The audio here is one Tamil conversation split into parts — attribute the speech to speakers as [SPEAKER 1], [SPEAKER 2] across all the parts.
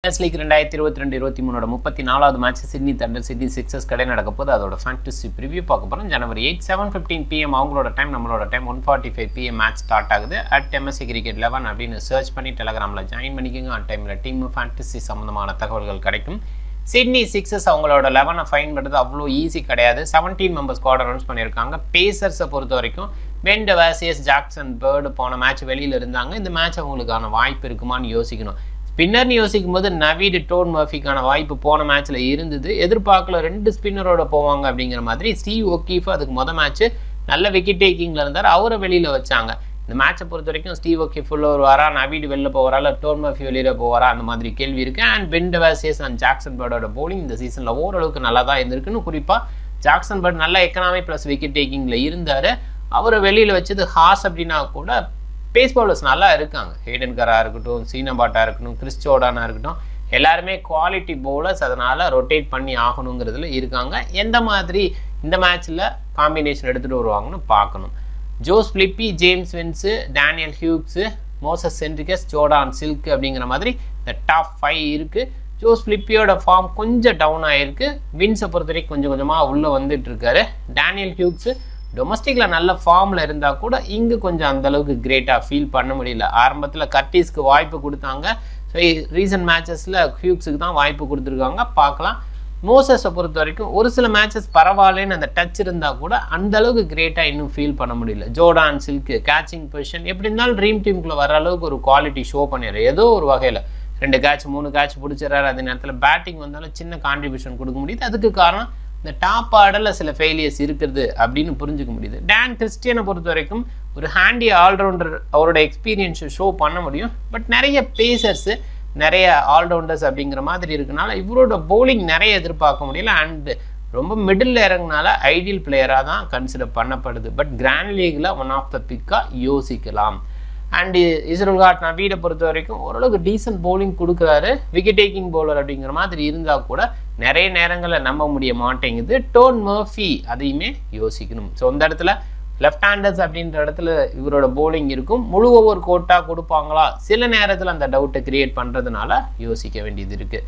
[SPEAKER 1] ஃபேண்டஸ் லீக் 2022-23 34வது match Sydney Thunder Sydney Sixers கடை நடக்க போது அதோட ஃபேண்டசி ப்ரிவ்யூ பார்க்க போறோம். ஜனவரி 8 7:15 PM அவங்களோட டைம், நம்மளோட டைம் 1:45 PM மேட்ச் ஸ்டார்ட் ஆகுது. @MSDCRICKET11 அப்படின்னு சர்ச் பண்ணி டெலகிராமில் ஜாயின் பண்ணிக்கோங்க. அந்த டைமில் டீம் ஃபேண்டசி சம்மந்தமான தகவல்கள் கிடைக்கும். சிட்னி சிக்ஸர்ஸ் அவங்களோட 11 ஃபைன் பண்ணுறது அவ்வளோ ஈஸி கிடையாது. 17 மெம்பர்ஸ் ஸ்குவாட் அனௌன்ஸ் பண்ணியிருக்காங்க. பேசர்ஸை பொறுத்த வரைக்கும் பென் டெவாசியஸ், ஜாக்சன் பேர்டு போன மேட்ச் வெளியில் இருந்தாங்க. இந்த மேட்ச் அவங்களுக்கான வாய்ப்பு இருக்குமான்னு யோசிக்கணும். ஸ்பின்னர்னு யோசிக்கும் போது நவீட், டோன் மர்ஃபிக்கான வாய்ப்பு போன மேட்ச்சில் இருந்தது. எதிர்பார்க்கல 2 ஸ்பின்னரோட போவாங்க அப்படிங்கிற மாதிரி. ஸ்டீவ் ஒக்கீஃப் அதுக்கு மொதல் மேட்ச்சு நல்ல விக்கெட் டேக்கிங்கில் இருந்தார், அவரை வெளியில் வச்சாங்க. இந்த மேட்சை பொறுத்த வரைக்கும் ஸ்டீவ் ஒக்கீஃப் உள்ள வருவாரா, நவீட் வெளில போவாரா, இல்லை டோன் மர்ஃபி வெளியில் போவாரா, அந்த மாதிரி கேள்வி இருக்குது. And Ben Dwarshuis and Jackson பேர்டோட போலிங் இந்த சீசனில் ஓரளவுக்கு நல்லா தான் இருந்திருக்குன்னு. குறிப்பாக ஜாக்சன் பேர்ட் நல்ல எக்கனாமி ப்ளஸ் விக்கெட் டேக்கிங்கில் இருந்தார். அவரை வெளியில் வச்சது ஹாஸ் அப்படின்னா கூட பேஸ் பவுலர்ஸ் நல்லா இருக்காங்க. ஹேடன் கராக இருக்கட்டும், சீனபாட்டாக இருக்கட்டும், கிறிஸ் ஜோர்டானாக இருக்கட்டும், எல்லாருமே குவாலிட்டி பவுலர்ஸ். அதனால் ரொட்டேட் பண்ணி ஆகணுங்கிறதுல இருக்காங்க. எந்த மாதிரி இந்த மேட்ச்சில் காம்பினேஷன் எடுத்துகிட்டு வருவாங்கன்னு பார்க்கணும். Josh Philippe, James Vince, Daniel Hughes, Moises Henriques, Jordan Silk அப்படிங்கிற மாதிரி இந்த டாப் 5 இருக்குது. ஜோஸ் ஃபிலிப்பியோட ஃபார்ம் கொஞ்சம் டவுன் ஆகிருக்கு. வின்ஸை பொறுத்த வரைக்கும் கொஞ்சம் கொஞ்சமாக உள்ளே வந்துட்டு இருக்காரு. டேனியல் ஹியூக்ஸு டொமஸ்டிக்கில் நல்ல ஃபார்மில் இருந்தால் கூட இங்கே கொஞ்சம் அந்தளவுக்கு கிரேட்டாக ஃபீல் பண்ண முடியல. ஆரம்பத்தில் கர்டிஸ்க்கு வாய்ப்பு கொடுத்தாங்க. ஸோ ரீசன்ட் மேட்சஸில் ஹியூக்ஸுக்கு தான் வாய்ப்பு கொடுத்துருக்காங்க. பார்க்கலாம். மோசஸை பொறுத்த வரைக்கும் ஒரு சில மேட்சஸ் பரவாயில்லன்னு அந்த டச் இருந்தால் கூட அந்தளவுக்கு கிரேட்டாக இன்னும் ஃபீல் பண்ண முடியல. ஜோர்டான் சில்க்கு கேட்சிங் பொசிஷன் எப்படி இருந்தாலும் ட்ரீம் டீமுக்குள்ளே வர அளவுக்கு ஒரு குவாலிட்டி ஷோ பண்ணிடுறாரு. ஏதோ ஒரு வகையில் 2 கேட்ச் 3 கேட்ச் பிடிச்சிடறாரு. அதே நேரத்தில் பேட்டிங் வந்தாலும் சின்ன கான்ட்ரிபியூஷன் கொடுக்க முடியுது. அதுக்கு காரணம் இந்த டாப் ஆர்டரில் சில ஃபெயிலியர்ஸ் இருக்குது அப்படின்னு புரிஞ்சுக்க முடியுது. டான் கிறிஸ்டியனை பொறுத்த வரைக்கும் ஒரு ஹேண்டி ஆல்ரவுண்டர், அவரோட எக்ஸ்பீரியன்ஸை ஷோ பண்ண முடியும். பட் நிறைய பேசர்ஸு, நிறைய ஆல்ரவுண்டர்ஸ் அப்படிங்கிற மாதிரி இருக்கனால இவரோட பவுலிங் நிறைய எதிர்பார்க்க முடியல. அண்டு ரொம்ப மிடில் இறங்கினால ஐடியல் பிளேயராக தான் கன்சிடர் பண்ணப்படுது. பட் கிராண்ட் லீகில் ஒன் ஆஃப் த பிக்காக யோசிக்கலாம். அண்டு இஸ்ரேல் நவீடை பொறுத்த வரைக்கும் ஓரளவுக்கு டீசன்ட் பவுலிங் கொடுக்குறாரு. விக்கெட் டேக்கிங் பவுலர் அப்படிங்கிற மாதிரி இருந்தால் கூட நிறைய நேரங்களில் நம்ப முடிய மாட்டேங்குது. டோன் மர்ஃபி அதையுமே யோசிக்கணும். ஸோ அந்த இடத்துல லெஃப்ட் ஹேண்டர்ஸ் அப்படின்ற இடத்துல இவரோட பவுலிங் இருக்கும். முழு ஓவர் கோட்டாக கொடுப்பாங்களா, சில நேரத்தில் அந்த டவுட்டை கிரியேட் பண்ணுறதுனால யோசிக்க வேண்டியது இருக்குது.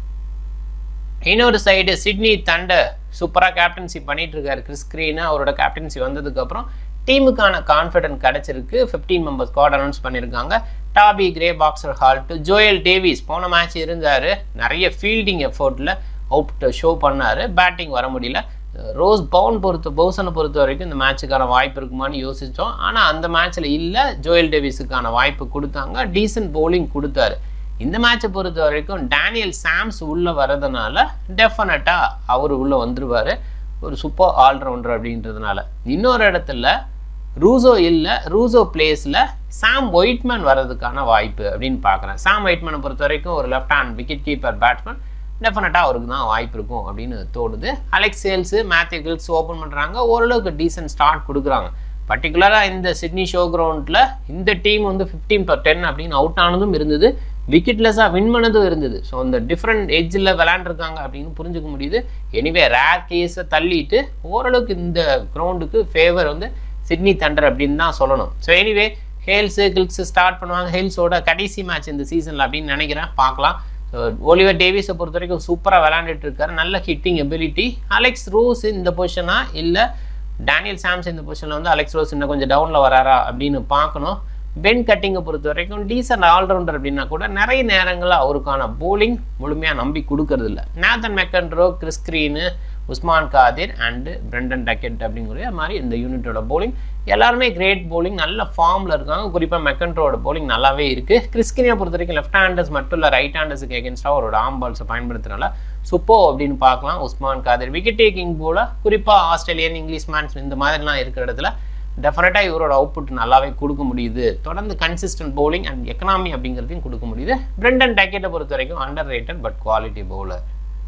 [SPEAKER 1] இன்னொரு சைடு சிட்னி தண்டர் சூப்பராக கேப்டன்சி பண்ணிட்டு இருக்காரு. கிறிஸ் கிரீனு அவரோட கேப்டன்சி வந்ததுக்கப்புறம் டீமுக்கான கான்ஃபிடன்ட் கிடச்சிருக்கு. 15 மெம்பர்ஸ் ஸ்குவாட் அனௌன்ஸ் பண்ணியிருக்காங்க. டாபி, கிரே, பாக்ஸர் ஹால்ட், ஜோயல் டேவிஸ் போன மேட்ச் இருந்தார். நிறைய ஃபீல்டிங் எஃபோர்ட்டில் அவுட் ஷோ பண்ணார். பேட்டிங் வர முடியல. ரோஸ் பவுசனை பொறுத்த வரைக்கும் இந்த மேட்சுக்கான வாய்ப்பு இருக்குமான்னு யோசித்தோம். ஆனால் அந்த மேட்ச்சில் இல்லை. ஜோயல் டேவிஸுக்கான வாய்ப்பு கொடுத்தாங்க. டீசன்ட் பவுலிங் கொடுத்தாரு. இந்த மேட்சை பொறுத்த வரைக்கும் டேனியல் சாம்ஸ் உள்ளே வரதுனால டெஃபினட்டாக அவர் உள்ளே வந்துடுவார். ஒரு சூப்பர் ஆல்ரவுண்டர் அப்படின்றதுனால. இன்னொரு இடத்துல ரூசோ இல்லை, ரூசோ பிளேஸில் சாம் ஒயிட்மேன் வர்றதுக்கான வாய்ப்பு அப்படின்னு பார்க்குறேன். சாம் ஒயிட்மேனை பொறுத்த வரைக்கும் ஒரு left hand wicket keeper batsman, டெஃபினட்டாக அவருக்கு தான் வாய்ப்பு இருக்கும் அப்படின்னு தோணுது. Alex Hales, Matthew Gilkes open பண்ணுறாங்க. ஓரளவுக்கு டீசன்ட் ஸ்டார்ட் கொடுக்குறாங்க. பர்டிகுலராக இந்த சிட்னி ஷோ கிரவுண்டில் இந்த டீம் வந்து 15/10 அப்படின்னு அவுட் ஆனதும் இருந்தது, விக்கெட்லெஸ்ஸாக வின் பண்ணதும் இருந்தது. ஸோ அந்த டிஃப்ரெண்ட் எட்ஜில் விளையாண்டுருக்காங்க அப்படின்னு புரிஞ்சுக்க முடியுது. எனிவே ரேர் கேஸை தள்ளிட்டு ஓரளவுக்கு இந்த கிரவுண்டுக்கு ஃபேவர் வந்து சிட்னி தண்டர் அப்படின்னு தான் சொல்லணும். So anyway Hales Gilkes start பண்ணுவாங்க. ஹேல்ஸோட கடைசி மேட்ச் இந்த சீசனில் அப்படின்னு நினைக்கிறேன். பார்க்கலாம். ஸோ ஒலிவர் டேவிஸை பொறுத்த வரைக்கும் சூப்பராக விளையாண்டுட்டு இருக்காரு. நல்ல ஹிட்டிங் எபிலிட்டி. அலெக்ஸ் ரோஸ் இந்த பொசிஷனா இல்லை டேனியல் சாம்ஸ் இந்த பொசிஷனில் வந்து அலெக்ஸ் ரோஸ் இன்னும் கொஞ்சம் டவுனில் வராரா அப்படின்னு பார்க்கணும். பென் கட்டிங்கை பொறுத்த வரைக்கும் டீசன்ட் ஆல்ரவுண்டர் அப்படின்னா கூட நிறைய நேரங்களில் அவருக்கான போலிங் முழுமையாக நம்பி கொடுக்கறது இல்லை. Nathan McAndrew, Chris Green, Usman Qadir and Brendan Doggett அப்படிங்கிற மாதிரி இந்த யூனிட்டோட போலிங் எல்லாருமே கிரேட் போலிங், நல்ல ஃபார்மில் இருக்காங்க. குறிப்பாக மெக்கன்ட்ரோட போலிங் நல்லாவே இருக்குது. கிறிஸ் கிரீனை பொறுத்த வரைக்கும் லெஃப்ட் ஹேண்டர்ஸ் மட்டும் இல்லை, ரைட் ஹேண்டர்ஸுக்கு எகென்ஸ்டாக அவரோட ஆம் பால்ஸை பயன்படுத்துறதுனால சூப்பர் அப்படின்னு பார்க்கலாம். உஸ்மான் காதிர் விக்கெட் டேக்கிங் போல குறிப்பாக ஆஸ்திரேலியன், இங்கிலீஷ் மேன்ஸ் இந்த மாதிரிலாம் இருக்கிற இடத்துல டெஃபினட்டாக இவரோட அவுட்புட் நல்லாவே கொடுக்க முடியுது. தொடர்ந்து கன்சிஸ்டன்ட் பவுலிங் அண்ட் எக்கனாமி அப்படிங்கிறதையும் கொடுக்க முடியுது. பிரெண்டன் டக்கெட்டை பொறுத்த வரைக்கும் under rated but quality bowler.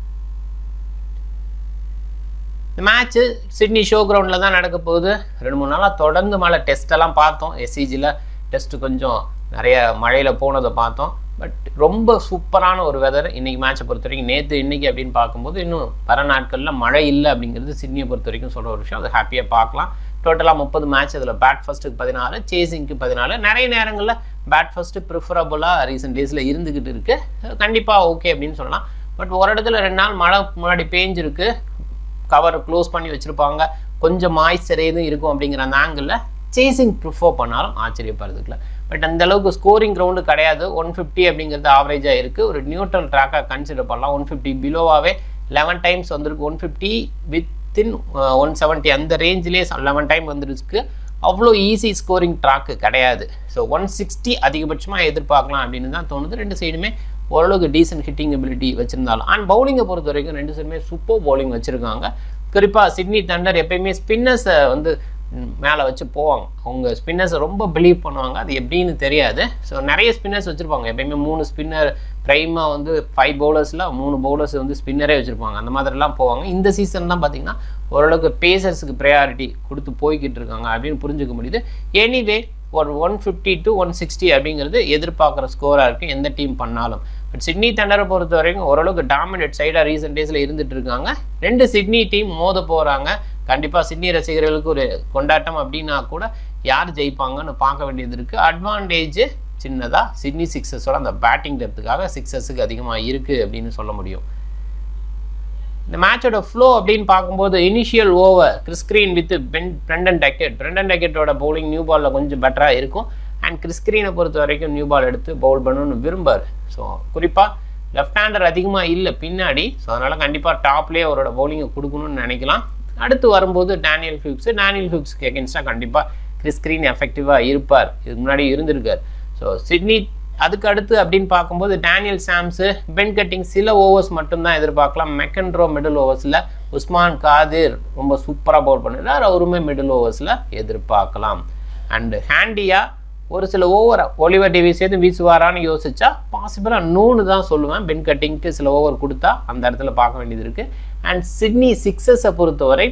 [SPEAKER 1] இந்த மேட்ச்சு சிட்னி ஷோ கிரவுண்டில் தான் நடக்க போகுது. 2-3 நாளாக தொடர்ந்து மழை டெஸ்ட்டெல்லாம் பார்த்தோம். எஸ்சிஜியில் டெஸ்ட்டு கொஞ்சம் நிறைய மழையில் போனதை பார்த்தோம். பட் ரொம்ப சூப்பரான ஒரு வெதர் இன்றைக்கி மேட்சை பொறுத்த வரைக்கும். நேற்று இன்றைக்கி அப்படின்னு பார்க்கும்போது இன்னும் வர நாட்களில் மழை இல்லை அப்படிங்கிறது சிட்னியை பொறுத்த வரைக்கும் சொல்கிற ஒரு விஷயம். அதை ஹாப்பியாக பார்க்கலாம். டோட்டலாக 30 மேட்ச். அதில் பேட் ஃபர்ஸ்ட்டுக்கு 14, சேசிங்க்கு 14. நிறைய நேரங்களில் பேட் ஃபர்ஸ்ட்டு ப்ரிஃபரபுளாக ரீசெண்ட் டேஸில் இருந்துக்கிட்டு இருக்குது. கண்டிப்பாக ஓகே அப்படின்னு சொல்லலாம். பட் ஒரு இடத்துல 2 நாள் மழை முன்னாடி பேஞ்சிருக்கு, கவர் க்ளோஸ் பண்ணி வச்சுருப்பாங்க, கொஞ்சம் மாய்ஸ்சர் எதுவும் இருக்கும் அப்படிங்கிற அந்த ஆங்கிளில் சேசிங் ப்ரிஃபர் பண்ணாலும் ஆச்சரியப்படுறதுக்குல. பட் அந்தளவுக்கு ஸ்கோரிங் கிரவுண்டு கிடையாது. 150 அப்படிங்கிறது ஆவரேஜாக இருக்குது. ஒரு நியூட்ரல் ட்ராக்காக கன்சிடர் பண்ணலாம். 150 பிலோவாகவே 11 டைம்ஸ் வந்திருக்கு. 150 வித்தின் 170 அந்த ரேஞ்சிலே 11 டைம் வந்துருக்கு. அவ்வளோ ஈஸி ஸ்கோரிங் ட்ராக்கு கிடையாது. ஸோ 160 அதிகபட்சமாக எதிர்பார்க்கலாம் அப்படின்னு தான் தோணுது. 2 சைடுமே ஓரளவுக்கு டீசென்ட் ஹிட்டிங் எபிலிட்டி வச்சுருந்தாலும் அண்ட் பவுலிங்கை பொறுத்த வரைக்கும் 2 சைடுமே சூப்பர் பவுலிங் வச்சுருக்காங்க. குறிப்பாக சிட்னி தண்டர் எப்பயுமே ஸ்பின்னர்ஸை வந்து மேலே வச்சு போவாங்க. அவங்க ஸ்பின்னர்ஸை ரொம்ப பிலீவ் பண்ணுவாங்க. அது எப்படின்னு தெரியாது. ஸோ நிறைய ஸ்பின்னர்ஸ் வச்சுருப்பாங்க. எப்பயுமே 3 ஸ்பின்னர் ப்ரைமாக வந்து 5 பவுலர்ஸில் 3 பவுலர்ஸ் வந்து ஸ்பின்னரே வச்சுருப்பாங்க. அந்த மாதிரிலாம் போவாங்க. இந்த சீசன் தான் பார்த்தீங்கன்னா ஓரளவுக்கு பேசர்ஸுக்கு ப்ரையாரிட்டி கொடுத்து போய்கிட்டு இருக்காங்க அப்படின்னு புரிஞ்சுக்க முடியுது. எனிவே ஒரு 150 to 160 அப்படிங்கிறது எதிர்பார்க்குற ஸ்கோராக இருக்குது எந்த டீம் பண்ணாலும். பட் சிட்னி தண்டரை பொறுத்த வரைக்கும் ஓரளவுக்கு டாமினேட் சைடாக ரீசெண்ட் டேஸில் இருந்துட்டு இருக்காங்க. 2 சிட்னி டீம் மோத போகிறாங்க. கண்டிப்பாக சிட்னி ரசிகர்களுக்கு ஒரு கொண்டாட்டம் அப்படின்னா கூட யார் ஜெயிப்பாங்கன்னு பார்க்க வேண்டியது இருக்குது. அட்வான்டேஜ் சின்னதாக சிட்னி சிக்ஸஸோட அந்த பேட்டிங் டெப்த்துக்காக சிக்ஸஸுக்கு அதிகமாக இருக்குது அப்படின்னு சொல்ல முடியும். இந்த மேட்சோட ஃப்ளோ அப்படின்னு பார்க்கும்போது initial over Chris Green with Brendan டக்கெட்டோட பவுலிங் நியூ பாலில் கொஞ்சம் பெட்டராக இருக்கும். அண்ட் கிறிஸ் கிரீனை பொறுத்த வரைக்கும் நியூ பால் எடுத்து பவுல் பண்ணணும்னு விரும்பார். ஸோ குறிப்பாக லெஃப்ட் ஹேண்டர் அதிகமாக இல்லை பின்னாடி. ஸோ அதனால் கண்டிப்பாக டாப்லேயே அவரோட பவுலிங்கை கொடுக்கணும்னு நினைக்கலாம். அடுத்து வரும்போது டேனியல் ஹியூக்ஸுக்கு எகென்ஸ்டாக கண்டிப்பாக கிறிஸ் கிரீன் எஃபெக்டிவாக இருப்பார். இதுக்கு முன்னாடி இருந்திருக்கார். ஸோ சிட்னி அதுக்கு அடுத்து அப்படின்னு பார்க்கும்போது டேனியல் சாம்ஸு, பென் கட்டிங் சில ஓவர்ஸ் மட்டும்தான் எதிர்பார்க்கலாம். மெக்கன்ட்ரோ மிடில் ஓவர்ஸில், உஸ்மான் காதிர் ரொம்ப சூப்பராக பவுல் பண்ணிடுறார், அவருமே மிடில் ஓவர்ஸில் எதிர்பார்க்கலாம். அண்டு ஹேண்டியா ஒரு சில ஓவரை ஒலிவர் டேவிஸ் சேர்த்து வீசுவாரான்னு யோசிச்சா பாசிபிளாக நோன்னு தான் சொல்லுவேன். பென் கட்டிங்க்கு சில ஓவர் கொடுத்தா அந்த இடத்துல பார்க்க வேண்டியது இருக்குது. அண்ட் சிட்னி சிக்ஸஸை பொறுத்தவரை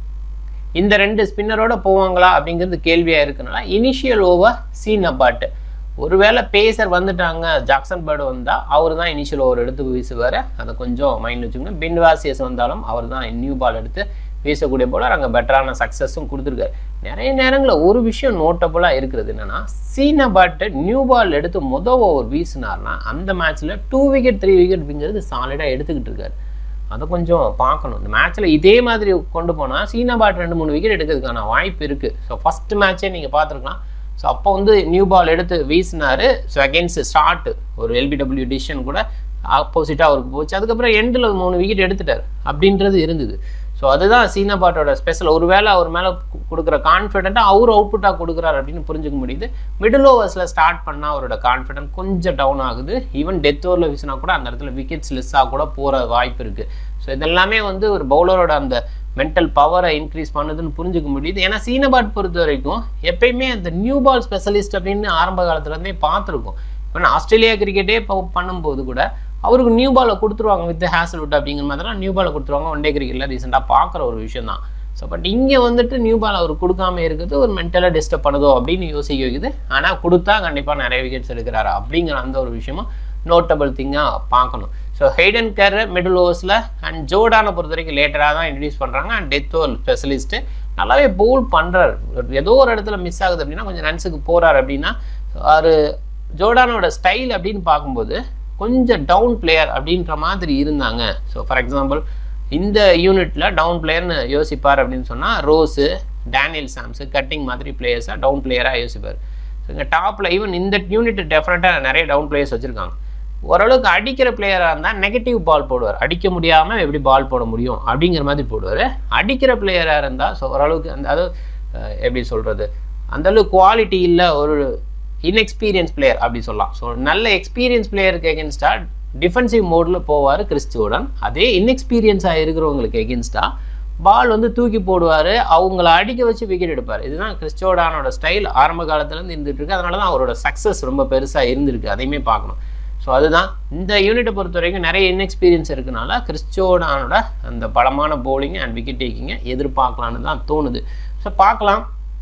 [SPEAKER 1] இந்த 2 ஸ்பின்னரோட போவாங்களா அப்படிங்கிறது கேள்வியாக இருக்குனால இனிஷியல் ஓவர் சீனபாட். ஒருவேளை பேசர் வந்துட்டாங்க, ஜாக்சன் பேர்டு வந்தால் அவர் தான் இனிஷியல் ஓவர் எடுத்து வீசுவார். அதை கொஞ்சம் மைண்டில் வச்சுக்கணும். பின் வாசியஸ் வந்தாலும் அவர் தான் நியூ பால் எடுத்து வீசக்கூடிய போல அங்கே பெட்டரான சக்ஸஸும் கொடுத்துருக்காரு. நிறைய நேரங்களில் ஒரு விஷயம் நோட்டபுளாக இருக்கிறது என்னென்னா, சீனபாட்டு நியூ பால் எடுத்து ஓவர் வீசினார்னா அந்த மேட்ச்சில் 2 விக்கெட் 3 விக்கெட் அப்படிங்கிறது சாலிடாக எடுத்துக்கிட்டு இருக்காரு. அதை கொஞ்சம் பார்க்கணும். இந்த மேட்ச்சில் இதே மாதிரி கொண்டு போனால் சீனபாட் 2-3 விக்கெட் எடுக்கிறதுக்கான வாய்ப்பு இருக்குது. ஸோ ஃபஸ்ட்டு மேட்ச்சே நீங்கள் பார்த்துருக்கலாம். ஸோ அப்போ வந்து நியூ பால் எடுத்து வீசினார். ஸோ அகெயின்ஸ்ட் ஸ்டார்ட் ஒரு எல்பிடபிள்யூ டிசிஷன் கூட ஆப்போசிட்டாக அவருக்கு போச்சு. அதுக்கப்புறம் எண்டில் 3 விக்கெட் எடுத்துட்டார் அப்படின்றது இருந்தது. ஸோ அதுதான் சீனபாட்டோட ஸ்பெஷல். ஒருவேளை அவர் மேலே கொடுக்குற கான்ஃபிடென்ட்டாக அவர் அவுட்புட்டாக கொடுக்குறாரு அப்படின்னு புரிஞ்சுக்க முடியுது. மிடில் ஓவர்ஸில் ஸ்டார்ட் பண்ணால் அவரோட கான்ஃபிடென்ட் கொஞ்சம் டவுன் ஆகுது. ஈவன் டெத் ஓவரில் வீசினா கூட அந்த இடத்துல விக்கெட்ஸ் லெஸ்ஸாக கூட போகிற வாய்ப்பு இருக்குது. ஸோ இதெல்லாமே வந்து ஒரு பவுலரோட அந்த மென்டல் பவரை இன்க்ரீஸ் பண்ணுதுன்னு புரிஞ்சுக்க முடியுது. ஏன்னா சீனபாட் பொறுத்த வரைக்கும் எப்பயுமே அந்த நியூ பால் ஸ்பெஷலிஸ்ட் அப்படின்னு ஆரம்ப காலத்துலேருந்தே பார்த்துருக்கோம். இப்போ ஆஸ்திரேலியா கிரிக்கெட்டே பண்ணும்போது கூட அவருக்கு நியூ பாலை கொடுத்துருவாங்க வித் ஹேசல்வுட் அப்படிங்கிற மாதிரிலாம் நியூ பாலை கொடுத்துருவாங்க. ஒன் டே கிரிக்கெட்டில் ரீசெண்டாக பார்க்குற ஒரு விஷயம் தான். ஸோ பட் இங்கே வந்துட்டு நியூ பால் அவர் கொடுக்காம இருக்குது ஒரு மென்டலாக டிஸ்டர்ப் பண்ணுதோ அப்படின்னு யோசிக்க வைக்குது. ஆனால் கொடுத்தா கண்டிப்பாக நிறைய விக்கெட்ஸ் எடுக்கிறாரு அப்படிங்கிற அந்த ஒரு விஷயமும் நோட்டபிள் திங்காக பார்க்கணும். ஸோ ஹெய்டன் கேரர் மிடில் ஓவர்ஸில் அண்ட் ஜோர்டானை பொறுத்த வரைக்கும் லேட்டராக தான் இன்ட்ரடியூஸ் பண்ணுறாங்க. அண்ட் டெத் ஓவர் ஸ்பெஷலிஸ்ட்டு நல்லாவே பவுல் பண்ணுறாரு. ஏதோ ஒரு இடத்துல மிஸ் ஆகுது அப்படின்னா கொஞ்சம் ரன்ஸுக்கு போகிறார் அப்படின்னா அவர் ஜோர்டானோட ஸ்டைல் அப்படின்னு பார்க்கும்போது கொஞ்சம் டவுன் பிளேயர் அப்படின்ற மாதிரி இருந்தாங்க. ஸோ ஃபார் எக்ஸாம்பிள் இந்த யூனிட்டில் டவுன் பிளேயர்னு யோசிப்பார் அப்படின்னு சொன்னால் ரோஸு, டேனியல் சாம்ஸு, கட்டிங் மாதிரி பிளேயர்ஸாக டவுன் பிளேயராக யோசிப்பார். ஸோ இங்கே டாப்பில் ஈவன் இந்த யூனிட் டெஃபினட்டாக நிறைய டவுன் பிளேயர்ஸ் வச்சுருக்காங்க. ஓரளவுக்கு அடிக்கிற பிளேயராக இருந்தால் நெகட்டிவ் பால் போடுவார். அடிக்க முடியாமல் எப்படி பால் போட முடியும் அப்படிங்கிற மாதிரி போடுவார். அடிக்கிற பிளேயராக இருந்தால் ஸோ ஓரளவுக்கு அந்த அது எப்படி சொல்கிறது அந்தளவுக்கு குவாலிட்டி இல்லை, ஒரு இன்எக்ஸ்பீரியன்ஸ் பிளேயர் அப்படி சொல்லலாம். ஸோ நல்ல எக்ஸ்பீரியன்ஸ் பிளேயருக்கு எகென்ஸ்டாக டிஃபென்சிவ் மோடில் போவார் கிறிஸ் ஜோர்டன். அதே இன்எக்ஸ்பீரியன்ஸாக இருக்கிறவங்களுக்கு எகென்ஸ்டாக பால் வந்து தூக்கி போடுவார், அவங்கள அடிக்க வச்சு விக்கெட் எடுப்பார். இதுதான் கிறிஸ் ஜோர்டானோட ஸ்டைல் ஆரம்ப காலத்துலேருந்து இருந்துகிட்டு இருக்கு. அதனால தான் அவரோட சக்ஸஸ் ரொம்ப பெருசாக இருந்திருக்கு. அதையுமே பார்க்கணும். ஸோ அதுதான் இந்த யூனிட்டை பொறுத்த வரைக்கும் நிறைய இன்எக்ஸ்பீரியன்ஸ் இருக்குனால கிறிஸ் ஜோர்டானோட அந்த பலமான பவுலிங் அண்ட் விக்கெட் டேக்கிங்கை எதிர்பார்க்கலான்னு தான் தோணுது. ஸோ பார்க்கலாம்.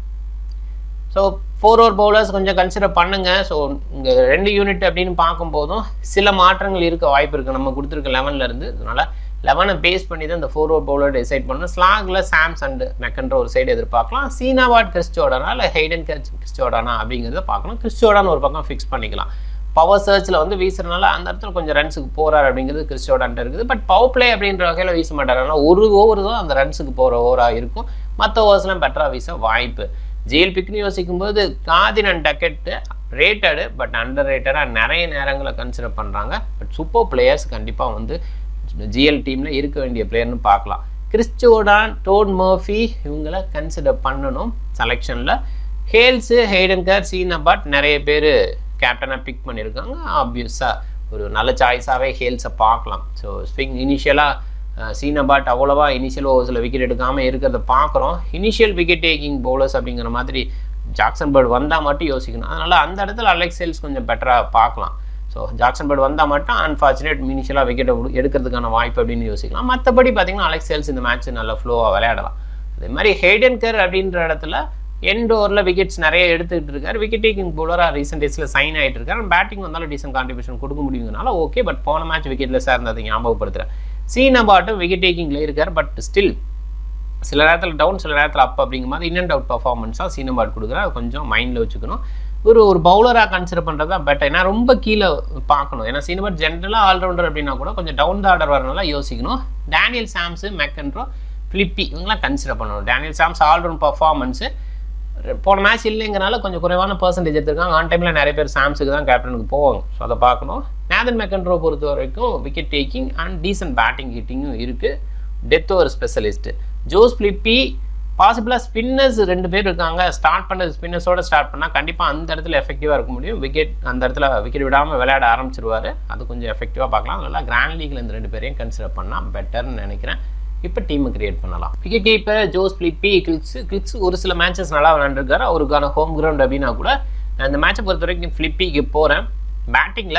[SPEAKER 1] ஸோ 4 ஓவர் பவுலர்ஸ் கொஞ்சம் கன்சிடர் பண்ணுங்கள். ஸோ இங்கே 2 யூனிட் அப்படின்னு பார்க்கும்போதும் சில மாற்றங்கள் இருக்க வாய்ப்பு இருக்குது நம்ம கொடுத்துருக்க 11லேருந்து. அதனால் 11 பேஸ் பண்ணி தான் இந்த 4 ஓவர் பவுலர் டிசைட் பண்ணணும். ஸ்லாகில் சாம்ஸ் அண்ட் மெக்கன்ற ஒரு சைடு எதிர்பார்க்கலாம். சீனாவாட் கிறிஸ் ஜோர்டானா இல்லை ஹெய்டன் கிறிஸ் ஜோர்டானா அப்படிங்கிறத பார்க்கணும். கிறிஸ் ஜோர்டான் ஒரு பக்கம் ஃபிக்ஸ் பண்ணிக்கலாம். பவர் சர்ச்சில் வந்து வீசுறதுனால அந்த இடத்துல கொஞ்சம் ரன்ஸுக்கு போகிறார் அப்படிங்கிறது கிறிஸ் ஜோர்டான்ட்டு இருக்குது. பட் பவர் பிளே அப்படின்ற வகையில் வீச மாட்டார். ஆனால் ஒரு ஓவர் தான் அந்த ரன்ஸுக்கு போகிற ஓவராக இருக்கும். மற்ற ஓவர்ஸ்லாம் பெட்டராக வீச வாய்ப்பு. ஜிஎல் பிக்னு யோசிக்கும்போது காதின் and Doggett rated but under ரேட்டடாக நிறைய நேரங்களில் கன்சிடர் பண்ணுறாங்க. பட் சூப்பர் பிளேயர்ஸ் கண்டிப்பாக வந்து ஜிஎல் டீமில் இருக்க வேண்டிய பிளேயர்னு பார்க்கலாம். கிறிஸ் ஜோர்டான், டோட் மர்ஃபி இவங்கள கன்சிடர் பண்ணணும் செலெக்ஷனில். ஹேல்ஸு, ஹெய்டன் கர், சீனபாட் நிறைய பேர் கேப்டனாக பிக் பண்ணியிருக்காங்க. ஆப்வியஸாக ஒரு நல்ல சாய்ஸாகவே ஹேல்ஸை பார்க்கலாம். ஸோ ஸ்விங் இனிஷியலாக சீனபாட் அவ்வளோவா இனிஷியல் ஓவர்ஸில் விக்கெட் எடுக்காமல் இருக்கிறத பார்க்குறோம். இனிஷியல் விக்கெட் டேக்கிங் பவுலர்ஸ் அப்படிங்கிற மாதிரி ஜாக்சன் பர்ட் வந்தால் மட்டும் யோசிக்கணும். அதனால் அந்த இடத்துல அலெக்ஸ் ஹேல்ஸ் கொஞ்சம் பெட்டராக பார்க்கலாம். ஸோ ஜாக்சன் பர்ட் வந்தால் மட்டும் அன்ஃபார்ச்சுனேட் இனிஷியலாக விக்கெட் எடுக்கிறதுக்கான வாய்ப்பு அப்படின்னு யோசிக்கலாம். மற்றபடி பார்த்தீங்கன்னா அலெக்ஸ் ஹேல்ஸ் இந்த மேட்ச் நல்ல ஃப்ளோவாக விளையாடலாம். அதே மாதிரி ஹெய்டன் கர் அப்படின்ற இடத்துல எண்ட் ஓவரில் விக்கெட்ஸ் நிறைய எடுத்துகிட்டு இருக்காரு. விக்கெட் டேக்கிங் பவுலராக ரீசெண்ட் டேஸில் சைன் ஆகிட்டு இருக்காரு. பேட்டிங் வந்தாலும் டீசென்ட் கான்ட்ரிபியூஷன் கொடுக்க முடியுங்கனால ஓகே. பட் போன மேட்ச் விக்கெட்லெஸ்ஸாக இருந்ததை ஞாபகப்படுத்துகிறேன். சீனபாட்டும் விக்கெட் டேக்கிங்கில் இருக்கார். பட் ஸ்டில் சில நேரத்தில் டவுன் சில நேரத்தில் அப் அப்படிங்கும் போது இன் அண்ட் அவுட் பர்ஃபார்மன்ஸாக சீனபாட் கொடுக்குறா. அது கொஞ்சம் மைண்டில் வச்சுக்கணும். ஒரு பவுலராக கன்சிடர் பண்ணுறது தான் பெட்டர். ஏன்னா ரொம்ப கீழே பார்க்கணும். ஏன்னா சீனபாட் ஜென்ரலாக ஆல்ரவுண்டர் அப்படின்னா கூட கொஞ்சம் டவுன் த ஆர்டர் வரனால யோசிக்கணும். டேனியல் சாம்ஸு, மெக்கன்ட்ரோ, ஃபிலிப்பி இவங்களாம் கன்சிடர் பண்ணணும். டேனியல் சாம்ஸ் ஆல்ரவுண்ட் பர்ஃபார்மன்ஸு போன மேட்ச் இல்லைங்கிறனால கொஞ்சம் குறைவான பர்சன்டேஜ் எடுத்திருக்காங்க. ஆன் டைமில் நிறைய பேர் சாம்ஸுக்கு தான் கேப்டனுக்கு போவாங்க. ஸோ அதை பார்க்கணும். நேதன் மெக்கன்ட்ரோ பொறுத்த வரைக்கும் wicket taking and decent batting ஹிட்டிங்கும் இருக்குது. Death over specialist. Josh Philippe பாசிபிளாக ஸ்பின்னர்ஸ் 2 பேர் இருக்காங்க. ஸ்டார்ட் பண்ண ஸ்பின்னர்ஸோட ஸ்டார்ட் பண்ணால் கண்டிப்பாக அந்த இடத்துல எஃபெக்டிவாக இருக்க முடியும். அந்த இடத்துல விக்கெட் விடாமல் விளையாட ஆரம்பிச்சிருவார். அது கொஞ்சம் எஃபெக்டிவாக பார்க்கலாம். அதனால் கிராண்ட் லீக்ல இந்த 2 பேரையும் கன்சிடர் பண்ணால் பெட்டர்னு நினைக்கிறேன். இப்போ டீமை கிரியேட் பண்ணலாம். Wicket keeper Josh Philippe. Gilkes ஒரு சில மேட்சஸ் நல்லா விளையாண்டுருக்காரு. அவருக்கான ஹோம் கிரவுண்ட் அப்படின்னா கூட நான் இந்த மேட்சை பொறுத்த வரைக்கும் ஃபிலிப்பிக்கு போகிறேன். பேட்டிங்கில்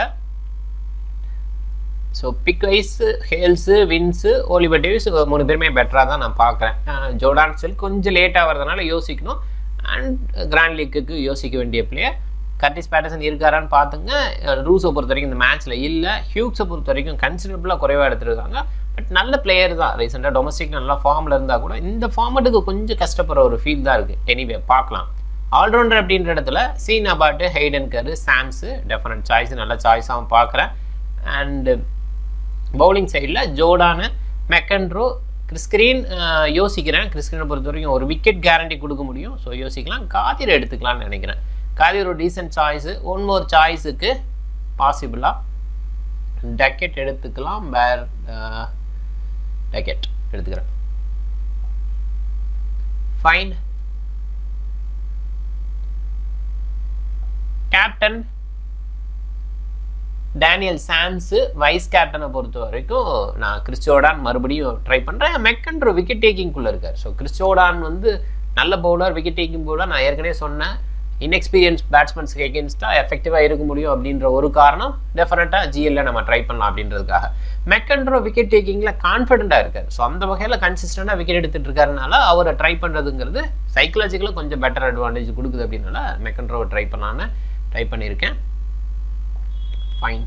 [SPEAKER 1] so pick vice Hales, Vince, Oliver Davies 3 பேருமே பெட்டராக தான் நான் பார்க்குறேன். ஜோர்டான் செல் கொஞ்சம் லேட்டாக வரதுனால யோசிக்கணும். அண்ட் கிராண்ட் லீக்குக்கு யோசிக்க வேண்டிய பிளேயர் கர்டிஸ் பேட்டர்சன் இருக்காரான்னு பார்த்துங்க. ரூஸை பொறுத்த வரைக்கும் இந்த மேட்ச்சில் இல்லை. ஹியூக்ஸை பொறுத்த வரைக்கும் கன்சிடரபிளாக குறைவாக எடுத்துருக்காங்க. பட் நல்ல பிளேயர் தான். ரீசெண்டாக டொமஸ்டிக் நல்லா ஃபார்மில் இருந்தால் கூட இந்த ஃபார்மேட்டுக்கு கொஞ்சம் கஷ்டப்படுற ஒரு ஃபீல் தான் இருக்குது. எனிவே பார்க்கலாம். ஆல்ரவுண்டர் அப்படின்ற இடத்துல சீனபாட், Hayden Kerr, Sams definite choice, நல்ல சாய்ஸாகவும் பார்க்குறேன். அண்டு பவுலிங் சைடில் ஜோர்டானு, மெக்கன்ட்ரோ, கிறிஸ்கிரீன் யோசிக்கிறேன். கிறிஸ்கிரீனை பொறுத்த வரைக்கும் ஒரு விக்கெட் கேரண்டி கொடுக்க முடியும். ஸோ யோசிக்கலாம். காதிர் எடுத்துக்கலாம்னு நினைக்கிறேன். காதிர் ஒரு டீசென்ட் சாய்ஸு. ஒன் மோர் சாய்ஸுக்கு பாசிபிளாக டக்கெட் எடுத்துக்கலாம். டக்கெட் எடுத்துக்கிறேன். Fine. Captain Daniel Sams. Vice கேப்டனை பொறுத்த வரைக்கும் நான் கிறிஸ் ஜோர்டான் மறுபடியும் ட்ரை பண்ணுறேன். மெக்கன்ட்ரோ விக்கெட் டேக்கிங்குள்ளே இருக்கார். ஸோ கிறிஸ் ஜோர்டான் வந்து நல்ல பவுலர், விக்கெட் டேக்கிங் பவுலர். நான் ஏற்கனவே சொன்னேன் இன்எக்ஸ்பீரியன்ஸ் பேட்ஸ்மேன்ஸ்க்கு எகென்ஸ்டாக எஃபெக்டிவாக இருக்க முடியும் அப்படின்ற ஒரு காரணம் டெஃபினட்டாக ஜிஎல்ல நம்ம ட்ரை பண்ணலாம் அப்படின்றதுக்காக. மெக்கன்ட்ரோ விக்கெட் டேக்கிங்கில் கான்ஃபிடென்ட்டாக இருக்கார். ஸோ அந்த வகையில் கன்சிஸ்டண்டாக விக்கெட் எடுத்துகிட்டு இருக்காருனால அவரை ட்ரை பண்ணுறதுங்கிறது சைக்கலாஜிக்கலாக கொஞ்சம் பெட்டர் அட்வான்டேஜ் கொடுக்குது அப்படின்னால மெக்கன்ட்ரோவை ட்ரை பண்ணியிருக்கேன். ஃபைன்.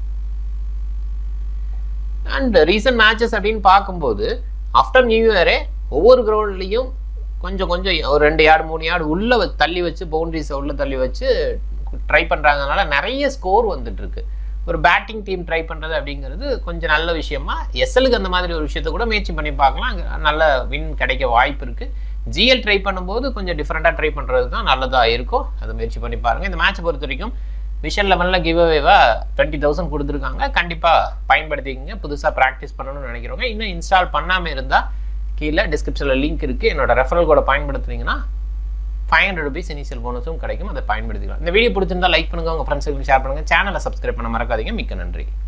[SPEAKER 1] அண்ட் ரீசன்ட் மேட்சஸ் அப்படின்னு பார்க்கும்போது ஆஃப்டர் நியூ இயரே ஒவ்வொரு கிரவுண்ட்லேயும் கொஞ்சம் ஒரு 2 யார்டு 3 யார்டு உள்ளே தள்ளி வச்சு பவுண்டரிஸை உள்ளே தள்ளி வச்சு ட்ரை பண்ணுறாங்கனால நிறைய ஸ்கோர் வந்துட்டுருக்கு. ஒரு பேட்டிங் டீம் ட்ரை பண்ணுறது அப்படிங்கிறது கொஞ்சம் நல்ல விஷயமா. எஸ்எலுக்கு அந்த மாதிரி ஒரு விஷயத்தை கூட முயற்சி பண்ணி பார்க்கலாம். நல்ல வின் கிடைக்க வாய்ப்பு இருக்குது. ஜிஎல் ட்ரை பண்ணும்போது கொஞ்சம் டிஃப்ரெண்ட்டாக ட்ரை பண்ணுறது தான் நல்லதாக இருக்கும். அதை முயற்சி பண்ணி பாருங்கள். இந்த மேட்சை பொறுத்த வரைக்கும் விஷன் 11ல் கிவ் அவேவாக 20,000 கொடுத்துருக்காங்க. கண்டிப்பாக பயன்படுத்திக்கிங்க. புதுசாக ப்ராக்டிஸ் பண்ணணும்னு நினைக்கிறவங்க இன்னும் இன்ஸ்டால் பண்ணாமல் இருந்தால் கீழே டிஸ்கிரிப்ஷனில் லிங்க் இருக்குது. என்னோட ரெஃபரல் கோடை பயன்படுத்துனீங்கன்னா 500 rupees இனிஷியல் போனஸும் கிடைக்கும். அதை பயன்படுத்திக்கலாம். இந்த வீடியோ பிடிச்சிருந்தா லைக் பண்ணுங்கள், உங்கள் ஃப்ரெண்ட்ஸுக்கு ஷேர் பண்ணுங்கள். சேனலை சப்ஸ்கிரைப் பண்ண மறக்காதீங்க. மிக்க நன்றி.